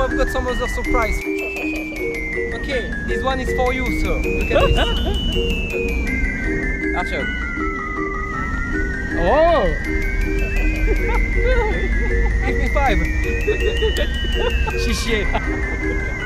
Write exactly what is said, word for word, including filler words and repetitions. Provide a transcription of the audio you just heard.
I've got some other surprise. Okay, this one is for you, sir. Look at this. Archer. Oh! Give me five. Chichier.